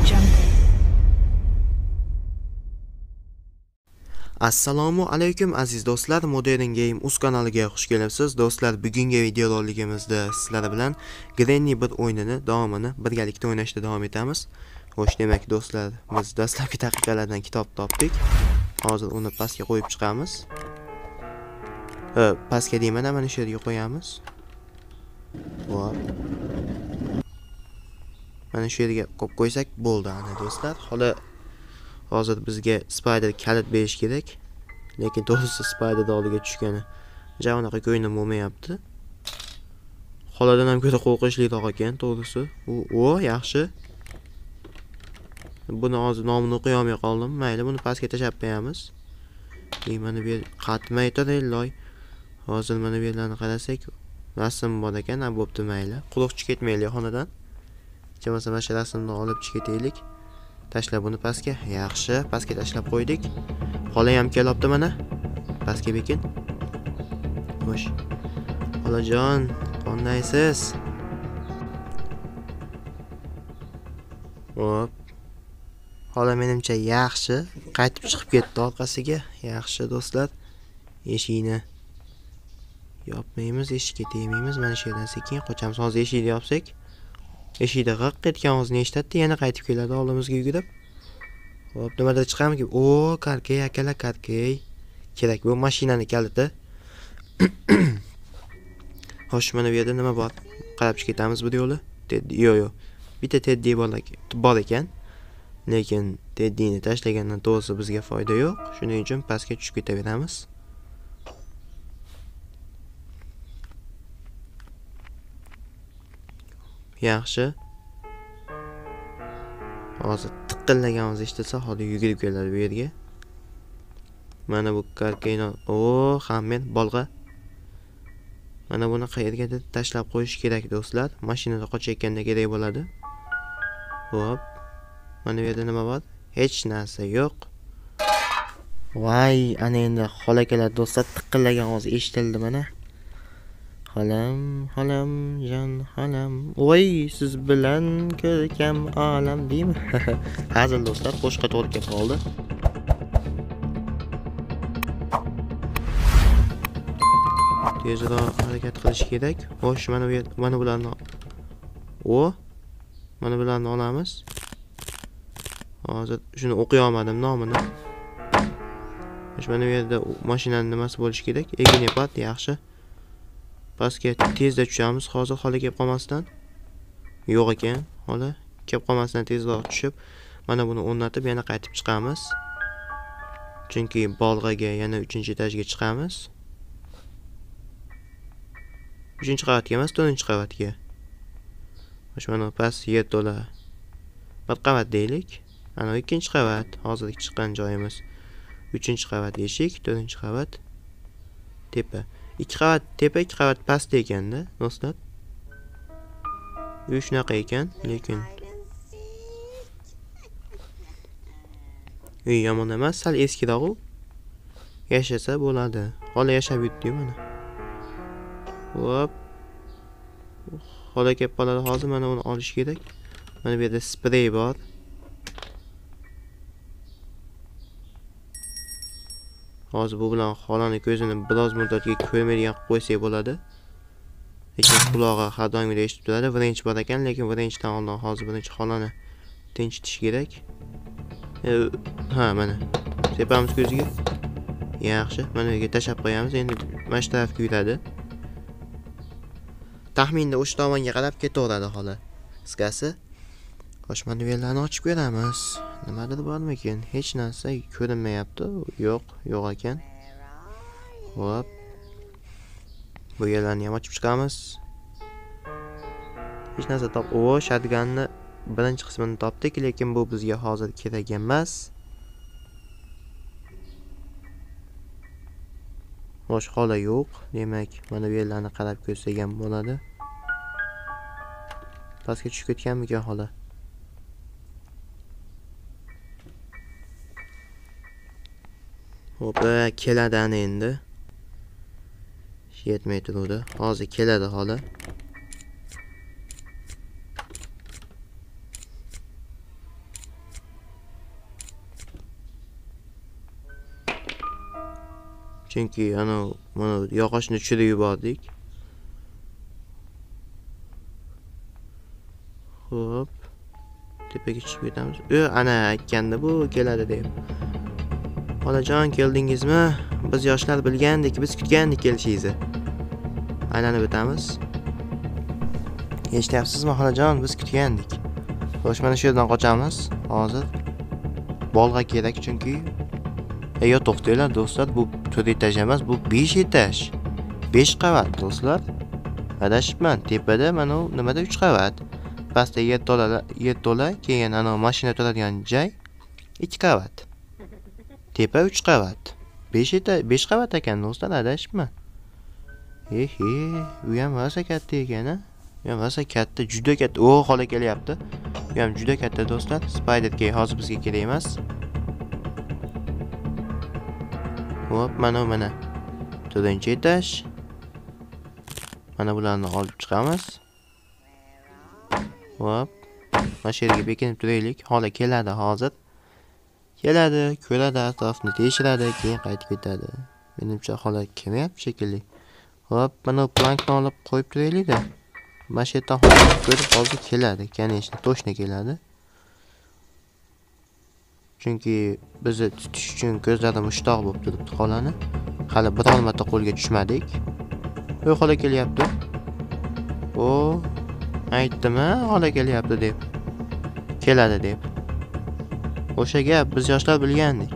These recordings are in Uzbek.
Assalomu alaykum aziz do'stlar, Modern Game uz kanaliga xush kelibsiz. Do'stlar, bugungi videoroligimizda sizlar bilan Granny bir o'yinini davomini birgalikda o'ynashda davom etamiz. Xo'sh, demak do'stlar, biz dastlabki daqiqalardan kitob topdik. Hozir uni pastga qo'yib chiqamiz. Pastga deyman, mana shu yerga qo'yamiz. Hop. Mana shu yerga qo'yib qo'ysak bo'ldi ana do'stlar. Hozir bizga Spider kalit berish kerak. Lekin to'g'risi Spider doliga tushgani javonaqa ko'nglim bo'lmayapti. Xoladan ham ko'ra qo'rqinchliroq ekan to'g'risi. Yaxshi. Buni hozir nomini o'qiy olmay qoldim. Mayli, buni pastga tashlab qo'yamiz. Mana bu yer qatmay turayloy. Hozir mana bu yerlarni qarasak, rasm bor ekan, bo'pti mayli. Quruq chiqib ketmaylik xonadan. Bo'lmasa mana shu rasmni olib chiqib ketaylik. Tashlab buni pastga. Yaxshi, pastga tashlab qo'ydik. Xola ham kelyapti mana. Pastga bekin. Xo'sh. Xolajon, qandaysiz? Hop. Xola menimcha yaxshi. Qaytib chiqib ketdi orqasiga. Yaxshi do'stlar. Eshikni yopmaymiz, eshikka tegmaymiz. Mana shu yerdan sekin qochamiz. Hozir eshikni yopsak, eshikda g'iq etgan ovozni eshitadi, yana qaytib keladi oldimizga yugurib. Hop, nimadir chiqamki? Karkay akalar, karkay. Kerak bu mashinani kaliti. Xo'sh, mana bu yerda nima bor? Qarab ketamiz bu yo'li. Yo'q. Bitta Teddy bor ekan. Lekin Teddyni tashlagandan to'g'risi bizga foyda yo'q. Shuning uchun pastga tushib ketaveramiz. Yaxshi. Hozir tiqillaganimiz eshitsa, hozir yugurib keladi bu yerga. Mana bu karkayni, hammen bolg'a. Mana buni qayergadir tashlab qo'yish kerak do'stlar. Mashinada qochayotganda kerak bo'ladi. Hop. Mana bu yerda nima bor? Hech narsa yo'q. Voy, ana endi xola keladi do'stlar, tiqillagan ovoz eshitildi mana. Xolam, jon xolam. Voy, siz bilan ko'rkam olam deymi? Hazil do'stlar, qo'shqa to'g'ri kelib qoldi. Tezroq harakat qilish kerak. Xo'sh, mana bularni mana bularni olamiz. Hozir shuni o'qiy olmadim nomini. Xo'sh, mana bu yerda mashinaning nimasi bo'lishi kerak? Egnepad, yaxshi. Pastga tezda tushamiz. Hozir xola kelib qolmasdan. Yo'q ekan, xola kelib qolmasdan tezroq tushib, mana buni o'rnatib yana qaytib chiqamiz. Chunki bolg'aga yana 3-etajga chiqamiz. 3-qavatga emas, 4-qavatga. Xo'sh, mana past yer to'la. Bir qavat deylik. Ana 2-qavat, hozirgi chiqqan joyimiz. 3-qavat eshik, 4-qavat tepa. 2 qavat tepa, 2 qavat past ekanda, do'stlar. Uy shunaqa ekan, lekin uy yomon emas, sal eskiroq u. Yashasa bo'ladi. Xola yashab yutdi mana. Hop. Xola kelib qoladi hozir, mana uni olish kerak. Mana bu yerda sprey bor. Hozir bu bilan xolani ko'zini biroz muddatga ko'rmaydigan qilib qo'ysak bo'ladi. Lekin qulog'i har doim eshitib turadi. Birinchi bor ekan, lekin birinchidan oldin hozir birinchi xolani tinchitish kerak. Mana. Sepamiz ko'ziga. Yaxshi, mana bu yerga tashab qo'yamiz. Endi mana shu tarafga yuradi. Taxminda o'sha tomonga qarab ketaveradi xola. Qisqasi. Xo'sh, mana bu yerlarni ochib ko'ramiz. Nimadir bormikin? Hech narsa ko'rinmayapti. Yo'q ekan. Hop. Bu yerlarni ham ochib chiqamiz. Hech narsa shotganni birinchi qismini topdik, lekin bu bizga hozir kerak emas. Xo'sh, xola yo'q. Demak, mana bu yerlarni qarab ko'rsak ham bo'ladi. Pastga tushib ketganmikan xola? Hop, keladi ana endi. Yetmay turdi. Hozir keladi xola. Chunki mana yog'ochni tushirib yubordik. Xo'p. Tepaga chiqib ketamiz. Ana aytganda bu keladi deb. Xolajon, keldingizmi? Biz yoshlar bilgandik, biz kutgandik kelishingizni. Aylanib o'tamiz. Eshityapsizmi, xolajon? Biz kutgandik. Xo'sh, mana shu yerdan qochamiz. Hozir bolg'a kerak chunki yo to'xtanglar do'stlar, bu 4 etaj emas, bu 5 etaj. 5 qavat do'stlar. Adashibman. Tepada mana nimada 3 qavat. Pastda yer to'la, keyin ana mashina turadigan joy 2 qavat. Tepa 3 qavat. 5 qavat ekan do'stlar, adashibman. Bu ham rosa katta ekan, a? Bu ham rosa katta, juda katta. Xola kelyapti. Bu ham juda katta do'stlar. Spider-ga hozir bizga kerak emas. Hop, mana 4-etaj. Mana bularni olib chiqamiz. Hop. Mana shu yerga bekinib turaylik. Xola keladi hozir. Keladi, ko'radi, atrofni tekshiradi, keyin qaytib ketadi. Menimcha xola kelmayapti shekilli. Hop, mana plankni olib qo'yib turaylik-da. Mana shu yerdan xola ko'rib hozir keladi. Конечно, точно keladi. Chunki bizni tutish uchun ko'zlari mushtoq bo'lib turibdi xolani. Hali biror marta qo'lga tushmadik. Xola kelyapti. Aytdim-a, xola kelyapti deb. Keladi deb. O'sha gap biz yoshlar bilgandik.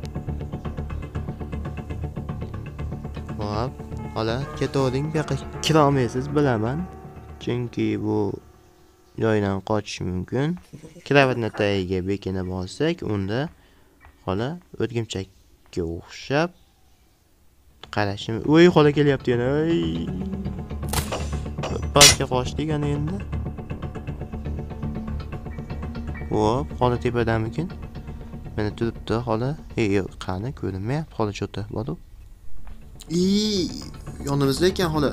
Hop, xola, ketavering, bu yoqqa kira olmaysiz, bilaman. Chunki bu joydan qochish mumkin. Kravatni tagiga bekinib olsak, unda xola o'rgimchakka o'xshab qarashim. Xola kelyapti yana. Pastga qochdik ana endi. Hop, xola tepadamikin? Mana turibdi xola. Yo'q, qani ko'rinmayapti xola cho'ta. Boru. Yonimizda ekan xola.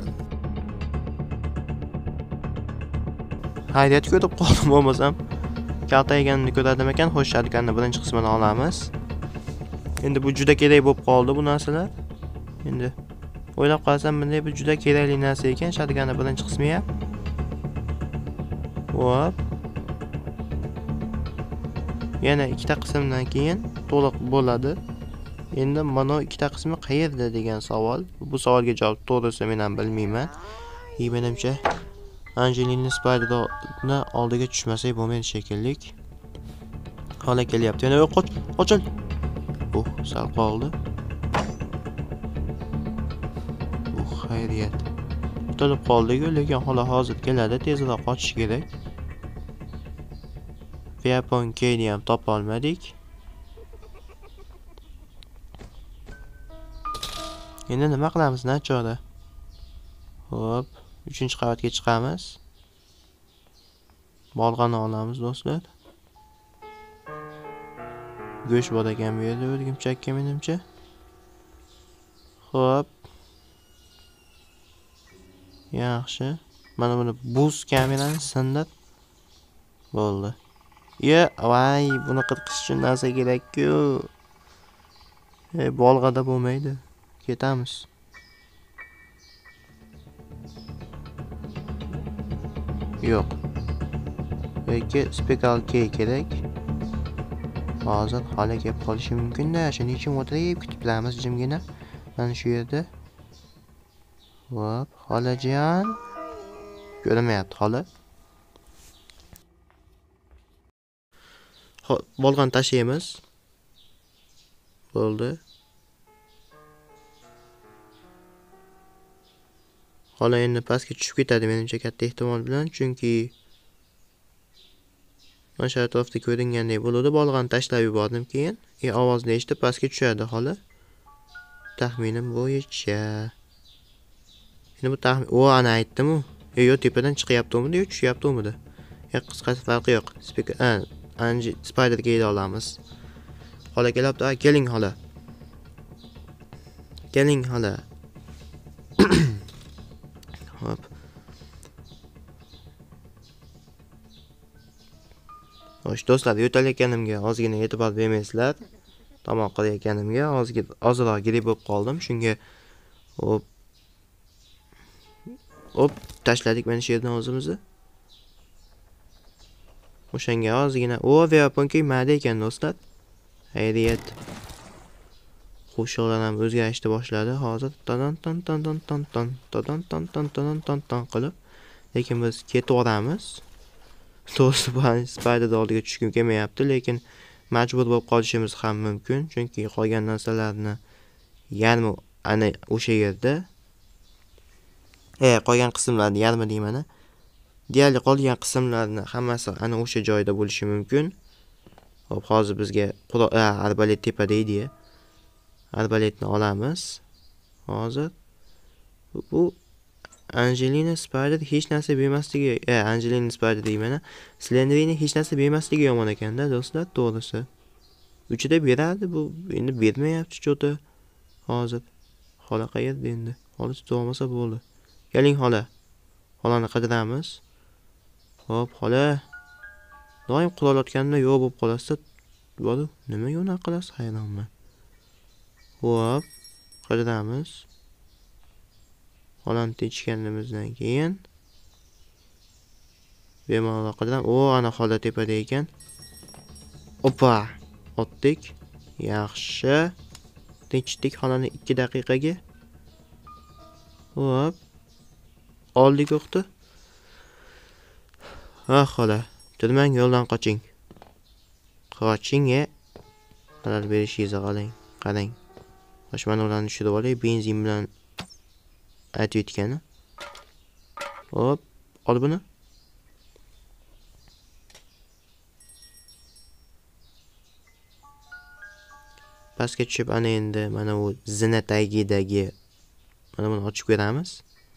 Haydat ko'rib qoldim bo'lmasam. Kaltayganini ko'rardim ekan. Xo'sh, shotganning birinchi qismini olamiz. Endi bu juda kerak bo'lib qoldi bu narsalar. Endi o'ylab qarasam, bunday bir juda kerakli narsa ekan, shotganning birinchi qismi ham. Hop. Yana ikkita qismdan keyin to'liq bo'ladi. Endi mana ikkita qismi qayerda degan savol. Bu savolga javob to'g'risi men ham bilmayman. Menimcha Angelina Spider'ni oldiga tushmasak bo'lmaydi shekilli. Xola kelyapti. Yana qochil. Sal qoldi. Xayriyat. Tutilib qoldik-ku, lekin xola hozir keladi, tezroq qochish kerak. Yapon keyni ham topa olmadik. Endi nima qilamiz, nachora? Hop, 3-qavatga chiqamiz. Bolg'ani olamiz do'stlar. Go'sht bor ekan bu yerda o'rgimchakka menimcha. Hop. Yaxshi. Mana buni buz kamerani sindir. Bo'ldi. Voy, buni qirqish uchun narsa kerak-ku. Bolg'ada bo'lmaydi. Ketamiz. Yo'q. Yoki special key kerak. Hozir xola kelib qolishi mumkin-da. Shuning uchun o'tirib kutib turamiz jimgina. Mana shu yerda. Hop, xolajon. Ko'rinmayapti xola. Bolg'ani tashlaymiz. Bo'ldi. Xola endi pastga tushib ketadi menimcha katta ehtimol bilan, chunki mana shu atrofda ko'ringanday bo'ladi. Bolg'ani tashlab yubordim keyin. Ovozni eshitib pastga tushadi xola. Taxminim bo'yicha. Endi bu taxmin, ana aytdim-ku. Yo'q, tepadan chiqyapti-midi, yo tushyapti-midi? Qisqasi farqi yo'q. Spider'ga ela olamiz. Xola kelyapti. Keling xola. Keling xola. Hop. Xo'sh do'stlar, yo'talayotganimga ozgina e'tibor bermaysizlar. tomoq qilayotganimga ozroq grib bo'lib qoldim. Shunga hop tashladik mana shu yerdan o'zimizni. O'shanga ozgina weapon mayda ekan do'stlar. Xayriyat. Qo'shiqlar ham o'zgarishni boshladi. Hozir ton qilib. Lekin biz ketaveramiz. To'g'risi bu Spider oldiga tushgim kelmayapti, lekin majbur bo'lib qolishimiz ham mumkin, chunki qolgan narsalarni yarmi ana o'sha yerda. Qolgan qismlarni yarmi deyman. Deyarli qolgan qismlarni hammasi ana o'sha joyda bo'lishi mumkin. Hop, hozir bizga arbalet tepada edi. Arbaletni olamiz. Hozir bu Angelina Spider hech narsa bermasligi, Angelina Spider deyman. Slenderman hech narsa bermasligi yomon ekanda, do'stlar, to'g'risi. Uchida berardi, bu endi bermayapti cho'ta. Hozir xola qayerda endi? Xola tutolmasa bo'ldi. Keling xola. Xolani qidiramiz. Hop, xola. Doim qulolayotganda yo'q bo'lib qolasa, bo'ldi. Nima yo'na qilasiz, hayronman. Hop, qidiramiz. Xolani tinchganimizdan keyin bemalol qidiram. Ana xola tepada ekan. Opa, otdik. Yaxshi. Tinchdik xolani 2 daqiqaga. Hop. Oldik o'qdi. Xola, turmang, yo'ldan qoching. Qoching-e. Xalal berishingizni qarang. Xo'sh, men ularni tushirib olay, benzin bilan aytib o'tgani. Hop, ol buni. Pastga tushib ana endi mana bu zina tagidagi mana buni ochib ko'ramiz.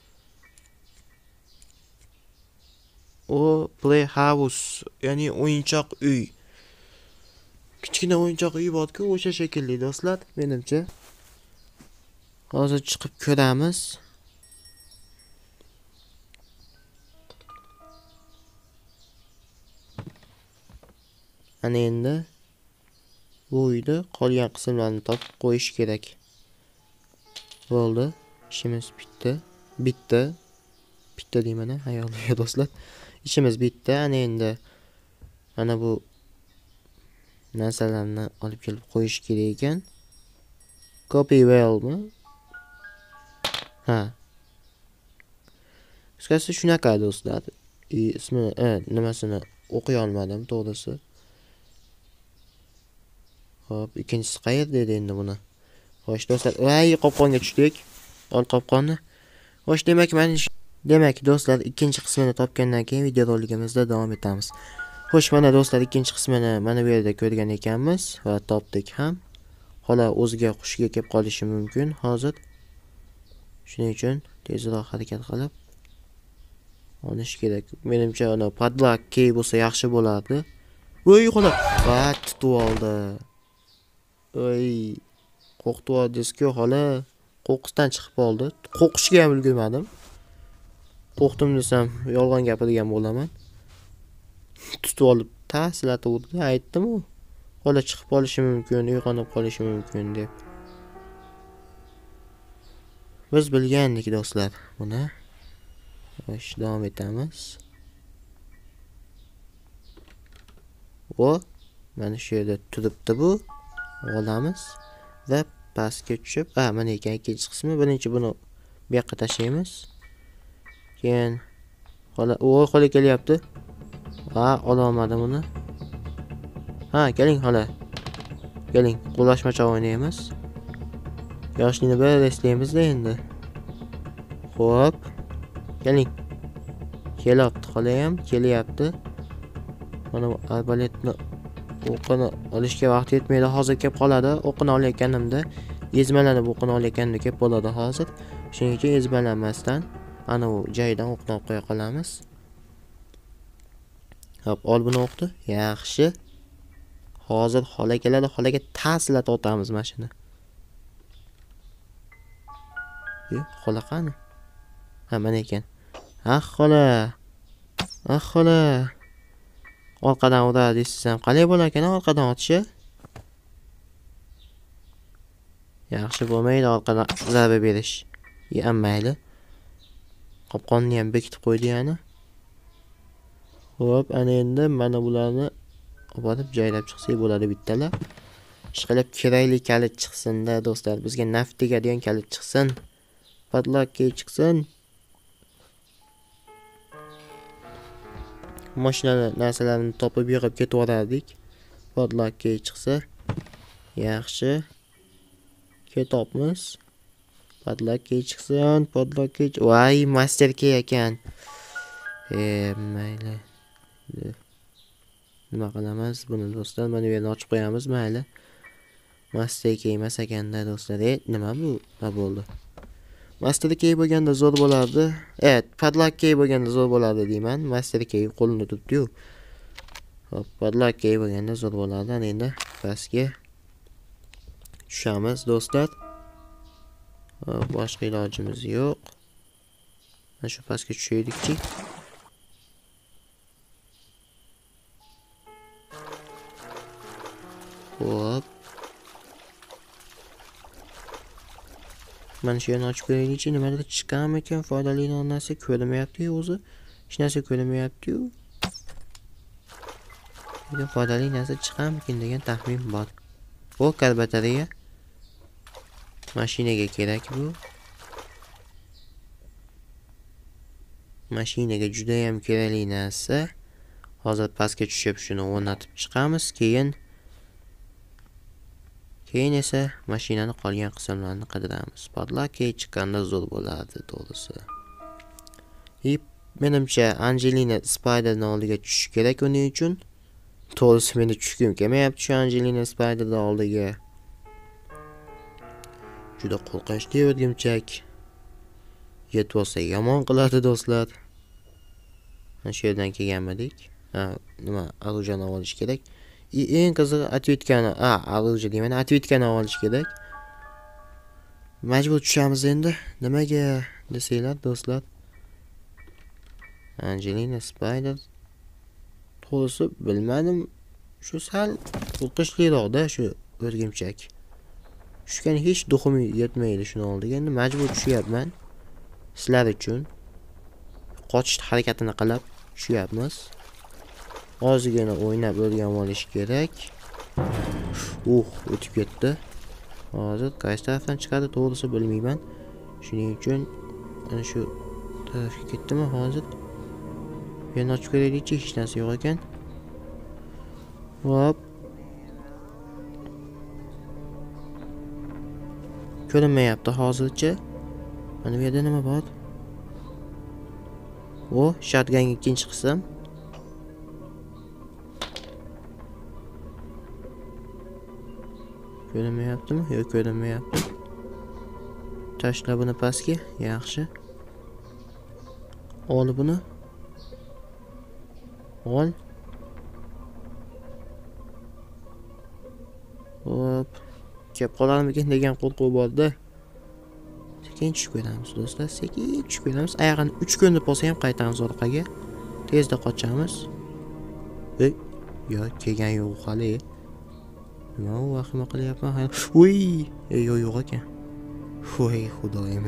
Playhouse, ya'ni o'yinchoq uy. Kichkina o'yinchoq uy bor-ku, o'sha shekilli do'stlar, menimcha. Hozir chiqib ko'ramiz. Ana endi bu uyda qolgan qismlarni topib qo'yish kerak. Bo'ldi. İşimiz bitti. Bitti deyman, hayoliga do'stlar. İşimiz bitti. Ana endi mana bu narsalarni olib kelib qo'yish kerak ekan. Copy wellmi? Qisqasi shunaqa do'stlar. Ismini, nimasini o'qiy olmadim, to'g'risi. Hop, ikkinchisi qayerda edi endi buni? Xo'sh do'stlar, qopqonga tushdik. Ol qopqonni. Xo'sh, demak do'stlar, ikkinchi qismini topgandan keyin video roligimizda davom etamiz. Xo'sh, mana do'stlar, ikkinchi qismini mana bu yerda ko'rgan ekanmiz va topdik ham. Xola o'ziga hushiga kelib qolishi mumkin hozir. Shuning uchun tezroq harakat qilib olish kerak. Menimcha ana padlock key bo'lsa yaxshi bo'lardi. Voy xola, tutib oldi. Qo'rqitib oldingiz-ku xola. Qo'qqisdan chiqib oldi. Qo'qqishga ham ulgurmadim. Qo'rqdim desam, yolg'on gapirgan bo'laman. Tutib olib taslatib urdi, aytdim-ku. Xola chiqib qolishi mumkin, uyg'onib qolishi mumkin deb. Biz bilgandik do'stlar buni. Xo'sh, davom etamiz. Mana shu yerda turibdi bu. Olamiz va pastga tushib, mana ekan ikkinchi qismi. Birinchi buni bu yoqqa tashlaymiz. Keyin xola kelyapti. Ololmadim uni. Keling xola. Keling, qo'llashmacha o'ynaymiz. Yoshlikni bir eslaymiz-da endi. Xo'p. Keling. Kelyapti, xola ham kelyapti. Mana bu arbaletni o'qini olishga vaqt yetmaydi. Hozir kelib qoladi. O'qini olayotganimda ezmalanib o'qini olayotganimda kelib qoladi hozir. Shuning uchun ezmalanmasdan ana u joyidan o'qni olib qo'ya qolamiz. Hop, ol buni o'qdi. Yaxshi. Hozir xola keladi. Xolaga taslatib otamiz mashina. Xola qani? Mana ekan. Xola. Xola. Orqadan uradi desam, qalay bo'lar ekan orqadan otishi? Yaxshi bo'lmaydi orqadan zarba berish. Mayli. Qopqonni ham bekitib qo'ydi yani. Xo'p, ana endi mana bularni olib joylab chiqsak bo'ladi bittalar. Ishqilib kerakli kalit chiqsin-da do'stlar. Bizga naf tegadigan kalit chiqsin. Padlock chiqsin. Mashinalar narsalarni topib yig'ib ketaverardik. Padlock chiqsa yaxshi. Ketopmiz. Padlock chiqsin, padlock. Voy, master key ekan. Mayli. Nima qilamiz buni do'stlar? Mana bu yerni ochib qo'yamiz, mayli. Master key emas ekanda do'stlar. Nima bu? Nima bo'ldi? Master key bo'lganda zo'r bo'lardi. Padlock key bo'lganda zo'r bo'lardi deyman. Master key qo'limda turibdi-yu. Hop, padlock key bo'lganda zo'r bo'lardi. Ana endi pastga tushamiz do'stlar. Boshqa ilojimiz yo'q. Mana shu pastga tushaylik-chi. Hop. Mana shu yerni ochib ko'raylik-chi, nimadir chiqqanmi ekan? Foydali narsa ko'rinmayapti-yu o'zi. Hech narsa ko'rinmayapti-yu. Bunga foydali narsa chiqqanmikin degan taxmin bor. O, batareya. Mashinaga kerak bu. Mashinaga juda ham kerakli narsa. Hozir pastga tushib shuni o'rnatib chiqamiz, keyin esa mashinani qolgan qismlarini qidiramiz. Padlock chiqqanda zo'r bo'ladi to'g'risi. Menimcha Angelina Spiderning oldiga tushish kerak uning uchun. To'g'risi meni tushgim kelmayapti shu Angelina Spiderning oldiga. Juda qo'rqinchli o'rgimchak. Yetib olsa yomon qiladi do'stlar. Mana shu yerdan kelganmidik. Nima, orujani olish kerak. Eng qizig'i atvitkani, oruja deyman, atvitkani olish kerak. Majbur tushamiz endi. Nimaga desanglar do'stlar? Angelina Spider. To'g'risi bilmadim. Shu sal qo'rqinchliroq-da shu o'rgimchak. Tushgan hech duxum yetmaydi shuni oldiga. Endi majbur tushyapman. Sizlar uchun qochish harakatini qilib tushyapmiz. Ozgina o'ynab o'rganib olish kerak. O'tib ketdi. Hozir qaysi tarafdan chiqadi to'g'risi bilmayman. Shuning uchun ana shu tarafga ketdimi hozir? Yana ochib ko'raylik-chi, hech narsa yo'q ekan. Hop. Ko'rinmayapti hozircha. Mana bu yerda nima bor? Shotgun ikkinchi qism. Ko'rinmayaptimi? Yo'q, ko'rinmayapti. Tashla buni pastga. Yaxshi. Ol buni. Ol. Hop. Kep qolarmikin degan qo'rquv bor-da. Sekin tushib ko'ramiz do'stlar. Sekin tushib ko'ramiz. Oyog'ini 3 kun deb bo'lsa ham qaytamiz orqaga. Tezda qochamiz. Yo'q, kelgan yo'q hali. Nima u vahima qilyapman? Yo'q ekan. Xudoyim.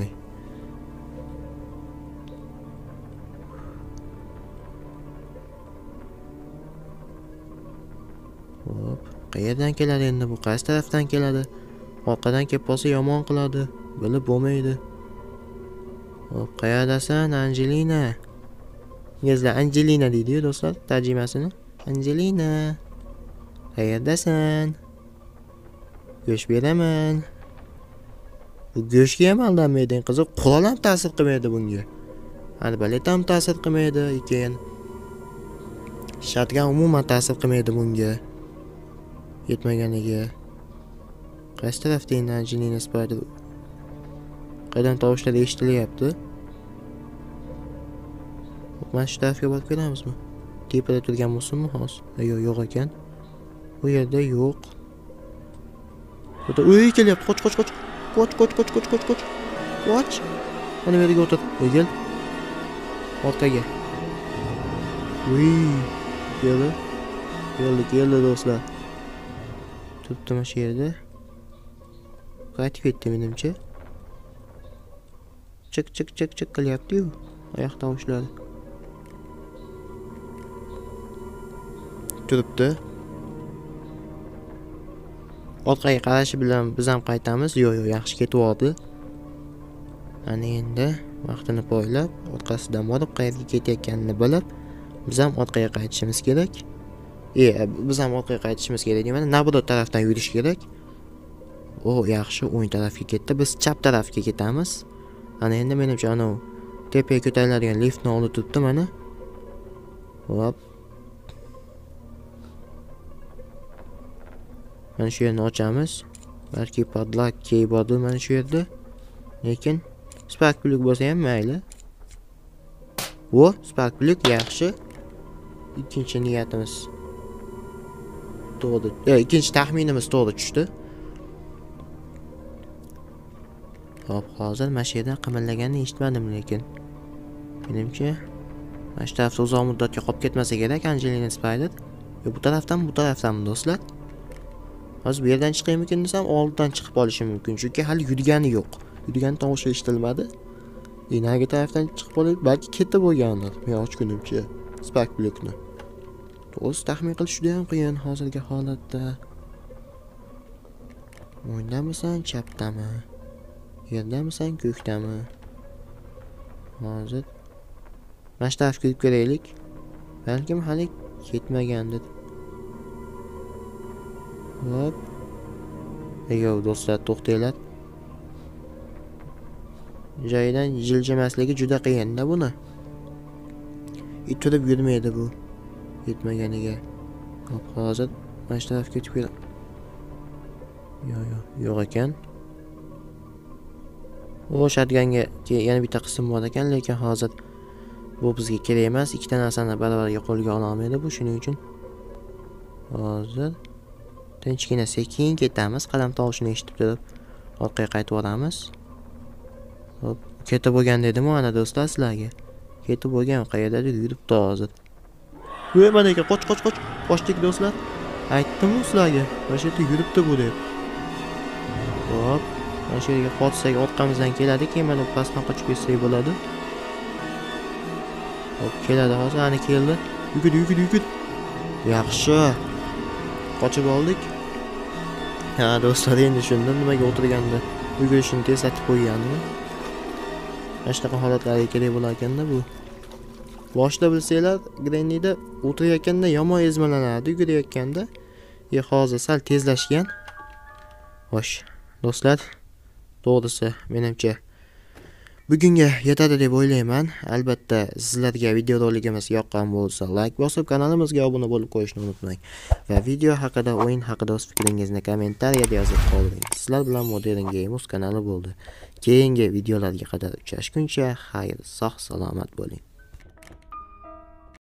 Hop, qayerdan keladi endi bu? Qaysi tarafdan keladi? Orqadan kelib qolsa yomon qiladi. Bilib bo'lmaydi. Hop, qayerdasan Angelina? Yozlar Angelina deydi-yu do'stlar, tarjimasini. Angelina. Qayerdasan? Go'sht beraman. Bu go'shtga ham aldanmayding qiziq. Qurol ham ta'sir qilmaydi bunga. Arbalet ham ta'sir qilmaydi ekan. Shotgun umuman ta'sir qilmaydi bunga. Yetmaganiga. Qaysi tarafda endi Angelina Spider? Qadam tovushlar eshitilyapti. Mana shu tarafga borib ko'ramizmi? Tepada turgan bo'lsinmi hozir? Yo'q ekan. Bu yerda yo'q. Kelyapti. Qoch. Qoch. Mana bu yerga o'tir. Kel. Orqaga. Keldi do'stlar. Turibdi mana shu yerda. qaytib ketdi menimcha. Chiq qilyapti-yu. Oyoq tovushlari. Turibdi. Orqaga qarashi bilan biz ham qaytamiz. Yo'q, yaxshi ketyapti. Ana endi vaqtini poylab, orqasidan borib qayerga ketayotganini bilib, biz ham orqaga qaytishimiz kerak. Biz ham orqaga qaytishimiz kerak deyman. Nabudot tarafdan yurish kerak. Yaxshi, o'ng tarafga ketdi. Biz chap tarafga ketamiz. Ana endi menimcha ana tepaga ko'tariladigan liftni olib turibdi mana. Hop. Mana shu yerni ochamiz. Balki padlock key bordir mana shu yerda. Lekin spark plug bo'lsa ham mayli. Spark plug yaxshi. Ikkinchi niyatimiz to'g'ri. Ikkinchi taxminimiz to'g'ri tushdi. Hop, hozir mana shu yerda qimirlaganini eshitmadim, lekin menimcha mana shu tarafda uzoq muddatga qolib ketmasa kerak Angelina Spider. Bu tarafdanmi do'stlar? Hozir bu yerdan chiqaymikin desam, olddan chiqib olishim mumkin, chunki hali yurgani yo'q. Yurgan tovushi eshitilmadi. Nagi tarafdan chiqib olib, balki ketib bo'lgandir. Men ochgunimcha spark blokni. To'g'ri taxmin qilish juda ham qiyin hozirgi holatda. O'ngdamisan, chapdami? Yerdamisan, ko'kdami? Hozir mana shu tarafga kirib kelaylik. Balkim hali ketmagandir. Hop. Do'stlar, to'xtanglar. Joyidan jiljimasligi juda qiyin-da buni. Turib yurmaydi bu. Yetmaganiga. Hop, hozir mana shu tarafga ketib kelar. Yo'q ekan. Shotganga yana bitta qism bor ekan, lekin hozir bu bizga kerak emas. Ikkita narsani baravarga qo'lga ola olmaydi bu, shuning uchun hozir tinchgina sekin ketamiz. Qadam tovushini eshitib turib orqaga qaytib boramiz. Hop, ketib bo'lgan dedim ana do'stlar sizlarga. Ketib bo'lgan, qayerdadir yuribdi hozir. Mana ekan, qoch. Qochdik do'stlar. Aytdim-ku sizlarga, mana shu yerda yuribdi bu deb. Hop, mana shu yerga qotsak orqamizdan keladi, keyin mana pastdan qochib ketsak bo'ladi. Hop, keladi hozir, ana keldi. Yugid. Yaxshi. Qochib oldik. Do'stlar, endi tushundim nimaga o'tirganda yugurishini tezlatib qo'yganini. Mana shunaqa holatlarga kerak bo'lar ekanda bu. Boshida bilsanglar, Granny'da o'tirayotganda yomon ezmalanadi yugurayotganda. Hozir sal tezlashgan. Xo'sh, do'stlar, to'g'risi menimcha bugunga yetadi deb o'ylayman. Albatta, sizlarga videorolikimiz yoqqan bo'lsa, like bosib, kanalimizga obuna bo'lib qo'yishni unutmang. Va video haqida, o'yin haqida o'z fikringizni kommentariyada yozib qoldiring. Sizlar bilan Modern Games kanali bo'ldi. Keyingi videolarga qadar uchrashguncha, xayr, sog' salomat bo'ling.